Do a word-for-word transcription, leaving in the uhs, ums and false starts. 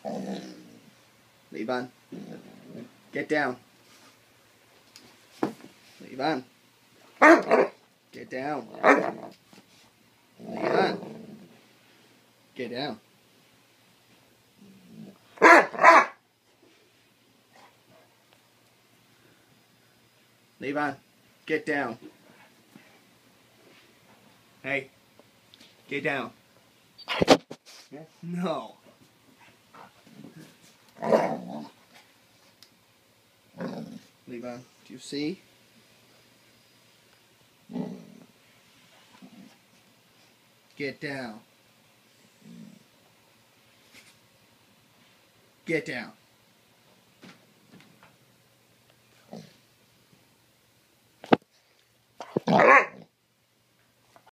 Levan, get down. Levan, get down. Levan, get down. Levan, get down. Hey, get down. No. Levan, do you see? Get down. Get down.